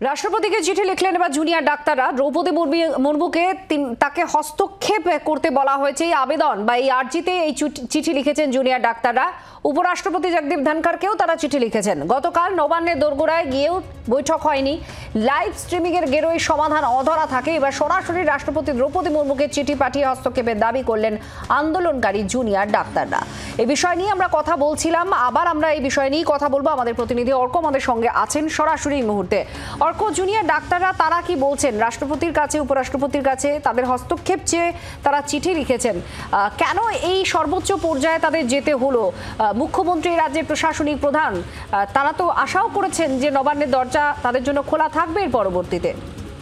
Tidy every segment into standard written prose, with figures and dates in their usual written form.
রাষ্ট্রপতিকে চিঠি লিখলেন এবার জুনিয়র ডাক্তাররা। দ্রৌপদী মুর্মুকে তাকে হস্তক্ষেপ করতে বলা হয়েছে। এই আবেদন বা এই আর্জিতে এই চিঠি লিখেছেন জুনিয়র ডাক্তাররা। উপরাষ্ট্রপতি জগদীপ ধনখড়কেও তারা চিঠি লিখেছেন। গতকাল নবান্নের দোরগোড়ায় গিয়েও বৈঠক হয়নি। লাইভ স্ট্রিমিং এর গেরোই সমাধান অধরা থাকে। এবার সরাসরি রাষ্ট্রপতি দ্রৌপদী মুর্মুকে চিঠি পাঠিয়ে হস্তক্ষেপের দাবি করলেন আন্দোলনকারী জুনিয়র ডাক্তাররা। এই বিষয় নিয়ে আমরা কথা বলছিলাম, আবার আমরা এই বিষয় নিয়ে কথা বলবো। আমাদের প্রতিনিধি অর্ক আমাদের সঙ্গে আছেন সরাসরি এই মুহূর্তে। অর্ক, জুনিয়র ডাক্তাররা তারা কি বলছেন? রাষ্ট্রপতির কাছে, উপরাষ্ট্রপতির কাছে তাদের হস্তক্ষেপ চেয়ে তারা চিঠি লিখেছেন। কেন এই সর্বোচ্চ পর্যায়ে তাদের যেতে হলো? মুখ্যমন্ত্রী, রাজ্যের প্রশাসনিক প্রধান, তারা তো আশাও করেছেন যে নবান্নের দরজা তাদের জন্য খোলা থাকবে এর পরবর্তীতে।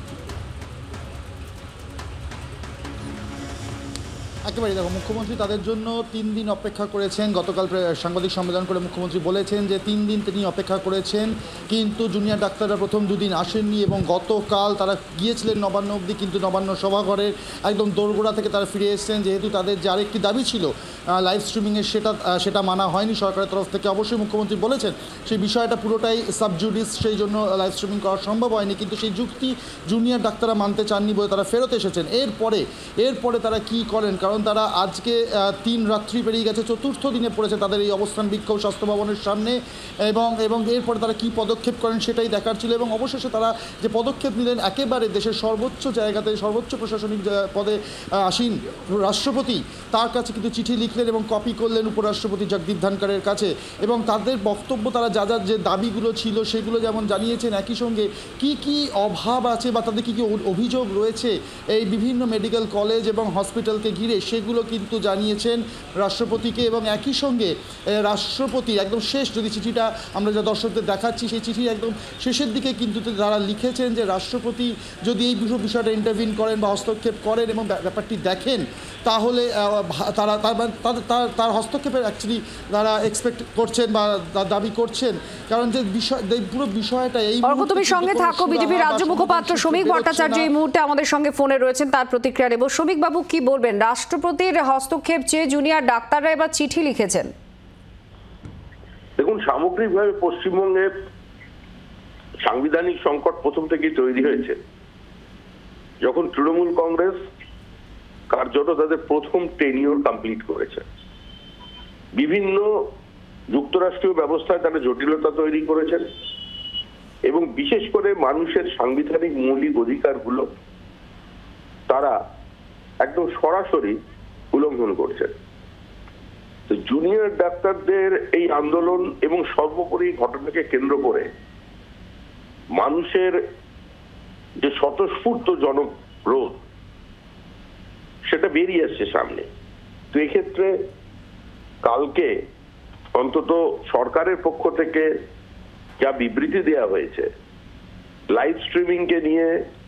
একেবারে দেখো, মুখ্যমন্ত্রী তাদের জন্য 3 দিন অপেক্ষা করেছেন। গতকাল সাংবাদিক সম্মেলন করে মুখ্যমন্ত্রী বলেছেন যে 3 দিন তিনি অপেক্ষা করেছেন, কিন্তু জুনিয়র ডাক্তাররা প্রথম 2 দিন আসেননি এবং গতকাল তারা গিয়েছিলেন নবান্ন অবধি, কিন্তু নবান্ন সভাঘরের একদম দোরগোড়া থেকে তারা ফিরে এসেছেন। যেহেতু তাদের যে আরেকটি দাবি ছিল লাইভ স্ট্রিমিংয়ের, সেটা মানা হয়নি সরকারের তরফ থেকে। অবশ্যই মুখ্যমন্ত্রী বলেছেন সেই বিষয়টা পুরোটাই সাবজুডিস, সেই জন্য লাইভ স্ট্রিমিং করা সম্ভব হয়নি, কিন্তু সেই যুক্তি জুনিয়র ডাক্তাররা মানতে চাননি বলে তারা ফেরত এসেছেন। এরপরে তারা কি করেন, কারণ তারা আজকে 3 রাত্রি পেরিয়ে গেছে, 4র্থ দিনে পড়েছে তাদের এই অবস্থান বিক্ষোভ স্বাস্থ্য ভবনের সামনে। এবং এরপরে তারা কি পদক্ষেপ করেন সেটাই দেখার ছিল। এবং অবশেষে তারা যে পদক্ষেপ নিলেন, একেবারে দেশের সর্বোচ্চ জায়গাতে, সর্বোচ্চ প্রশাসনিক পদে আসীন রাষ্ট্রপতি, তার কাছে কিন্তু চিঠি লিখলেন এবং কপি করলেন উপরাষ্ট্রপতি জগদীপ ধনখড়ের কাছে। এবং তাদের বক্তব্য, তারা যা যে দাবিগুলো ছিল সেগুলো যেমন জানিয়েছেন, একই সঙ্গে কি কি অভাব আছে বা তাদের কি কি অভিযোগ রয়েছে এই বিভিন্ন মেডিকেল কলেজ এবং হসপিটালকে ঘিরে, সেগুলো কিন্তু জানিয়েছেন রাষ্ট্রপতিকে। এবং একই সঙ্গে রাষ্ট্রপতি একদম শেষ, যদি চিঠিটা আমরা যা দর্শকদের দেখাচ্ছি, সেই চিঠির একদম শেষের দিকে কিন্তু তারা লিখেছেন যে রাষ্ট্রপতি যদি এই বিষয়টা ইন্টারভিন করেন বা হস্তক্ষেপ করেন এবং ব্যাপারটি দেখেন, তাহলে তারা তার হস্তক্ষেপের অ্যাকচুয়ালি তারা এক্সপেক্ট করছেন বা দাবি করছেন। কারণ যে পুরো বিষয়টা এই মুহূর্তে, তুমি সঙ্গে থাকো। বিজেপি রাজ্য মুখপাত্র শ্রমিক ভট্টাচার্য এই মুহূর্তে আমাদের সঙ্গে ফোনে রয়েছেন, তার প্রতিক্রিয়া নেব। শ্রমিক বাবু, কি বলবেন? রাষ্ট্রপতির হস্তক্ষেপ চেয়ে জুনিয়র ডাক্তাররা এবার চিঠি লিখেছেন। দেখুন, সামগ্রিকভাবে পশ্চিমবঙ্গে সাংবিধানিক সংকট প্রথম থেকেই তৈরি হয়েছে। যখন তৃণমূল কংগ্রেস কার্যত তাদের প্রথম টেনিওর কমপ্লিট করেছে, বিভিন্ন যুক্তরাষ্ট্রীয় ব্যবস্থায় তারা জটিলতা তৈরি করেছেন এবং বিশেষ করে মানুষের সাংবিধানিক মৌলিক অধিকারগুলো তারা একদম সরাসরি উল্লঙ্ঘন করছেন। তো জুনিয়র ডাক্তারদের এই আন্দোলন এবং সর্বোপরি ঘটনাকে কেন্দ্র করে মানুষের যে স্বতঃস্ফূর্ত জনরোধ, সেটা বেরিয়ে আসছে সামনে। তো এক্ষেত্রে কালকে অন্তত সরকারের পক্ষ থেকে যা বিবৃতি দেওয়া হয়েছে, লাইভ স্ট্রিমিং কে নিয়ে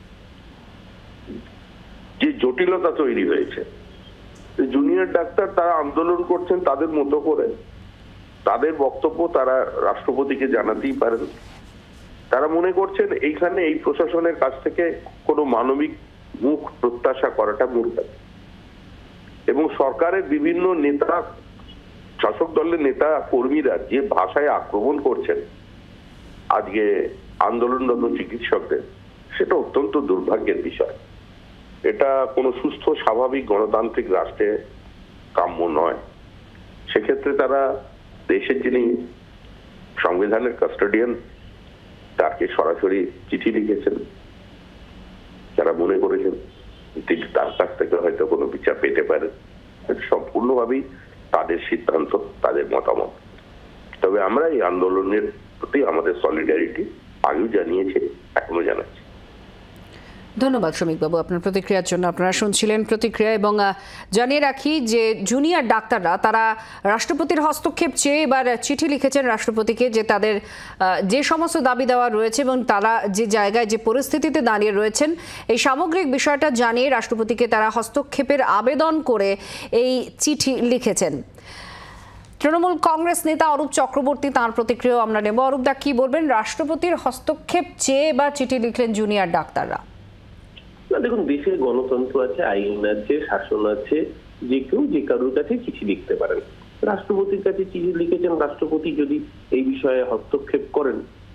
যে জটিলতা তৈরি হয়েছে, জুনিয়র ডাক্তার তারা আন্দোলন করছেন তাদের মতো করে, তাদের বক্তব্য তারা রাষ্ট্রপতিকে জানাতেই পারেন। তারা মনে করছেন এইখানে এই প্রশাসনের কাছ থেকে কোনো মানবিক মুখ প্রত্যাশা করাটা মূর্খতা। এবং সরকারের বিভিন্ন নেতা, শাসক দলের নেতা কর্মীরা যে ভাষায় আক্রমণ করছেন আজকে আন্দোলনরত চিকিৎসকদের, সেটা অত্যন্ত দুর্ভাগ্যের বিষয়। এটা কোনো সুস্থ স্বাভাবিক গণতান্ত্রিক রাষ্ট্রে কাম্য নয়। সেক্ষেত্রে তারা দেশের যিনি সংবিধানের কাস্টোডিয়ান, তাকে সরাসরি চিঠি লিখেছেন। যারা মনে করেছেন তিনি তার কাছ থেকে হয়তো কোনো বিচার পেতে পারেন, সম্পূর্ণভাবেই তাদের সিদ্ধান্ত, তাদের মতামত। তবে আমরা এই আন্দোলনের প্রতি আমাদের সলিডারিটি আগেও জানিয়েছি, এখনো জানাচ্ছি। ধন্যবাদ শ্রমিকবাবু আপনার প্রতিক্রিয়ার জন্য। আপনারা শুনছিলেন প্রতিক্রিয়া। এবং জানিয়ে রাখি যে জুনিয়র ডাক্তাররা তারা রাষ্ট্রপতির হস্তক্ষেপ চেয়ে এবার চিঠি লিখেছেন রাষ্ট্রপতিকে, যে তাদের যে সমস্ত দাবি দেওয়া রয়েছে এবং তারা যে জায়গায়, যে পরিস্থিতিতে দাঁড়িয়ে রয়েছেন, এই সামগ্রিক বিষয়টা জানিয়ে রাষ্ট্রপতিকে তারা হস্তক্ষেপের আবেদন করে এই চিঠি লিখেছেন। তৃণমূল কংগ্রেস নেতা অরূপ চক্রবর্তী, তাঁর প্রতিক্রিয়া আমরা নেব। অরূপ দা, কি বলবেন? রাষ্ট্রপতির হস্তক্ষেপ চেয়ে এবার চিঠি লিখলেন জুনিয়র ডাক্তাররা। দেখুন, দেশের গণতন্ত্র আছে, আইন আছে, শাসন আছে, যে কেউ যে কারোর কাছে চিঠি লিখতে পারেন। রাষ্ট্রপতির কাছে চিঠি লিখেছেন, রাষ্ট্রপতি যদি এই বিষয়ে হস্তক্ষেপ করেন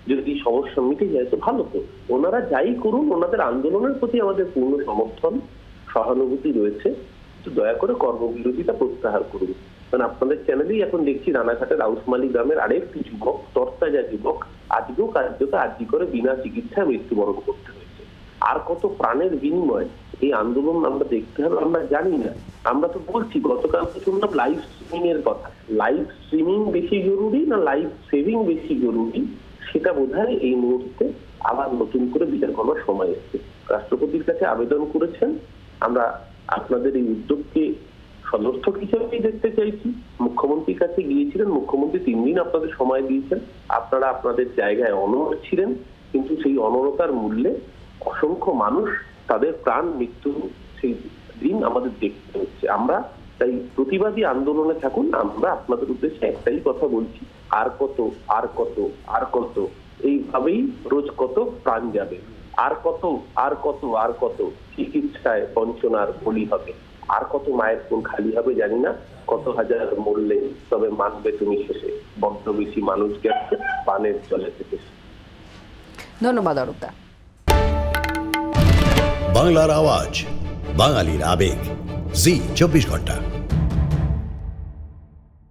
যদি সমস্যা মিটে যায় তো ভালো। তো ওনারা যাই করুন, ওনাদের আন্দোলনের প্রতি আমাদের পূর্ণ সমর্থন সহানুভূতি রয়েছে। তো দয়া করে কর্মবিরতিটা প্রত্যাহার করুন। কারণ আপনাদের চ্যানেলেই এখন দেখছি রানাঘাটের আউসমালি গ্রামের আরেকটি যুবক, তরতাজা যুবক, আজকেও কার্যত আর্জি করে বিনা চিকিৎসায় মৃত্যুবরণ করতে হয়েছে। আর কত প্রাণের বিনিময় এই আন্দোলন আমরা দেখতে হবে আমরা জানি না। আমরা তো বলছি, গতকাল তো শুনলাম লাইভ স্ট্রিমিং এর কথা। লাইভ স্ট্রিমিং বেশি জরুরি না লাইভ সেভিং বেশি জরুরি, সেটা বোধহয় এই মুহূর্তে আবার নতুন করে বিচার করবার সময় এসেছে। রাষ্ট্রপতির কাছে আবেদন করেছেন, আমরা আপনাদের এই উদ্যোগকে সদর্থক হিসেবেই দেখতে চাইছি। মুখ্যমন্ত্রীর কাছে গিয়েছিলেন, মুখ্যমন্ত্রী 3 দিন আপনাদের সময় দিয়েছেন, আপনারা আপনাদের জায়গায় অনড় ছিলেন, কিন্তু সেই অনড়তার মূল্যে অসংখ্য মানুষ তাদের প্রাণ মৃত্যু সেই দিন আমাদের দেখতে হচ্ছে। আমরা তাই প্রতিবাদী আন্দোলনে থাকুন। আমরা আপনাদের উদ্দেশ্যে একটাই কথা বলছি, আর কত আর কত আর কত, এইভাবেই রোজ কত প্রাণ যাবে, আর কত আর কত আর কত চিকিৎসায় বঞ্চনার বলি হবে, আর কত মায়ের কোল খালি হবে জানি না, কত হাজার মরলে তবে মানবে তুমি শেষে, বড্ড বেশি মানুষ গেছে পানের জলে থেকে। ধন্যবাদ অরূপদা। বাংলার আওয়াজ, বাঙালির আবেগ, জি 24 ঘন্টা।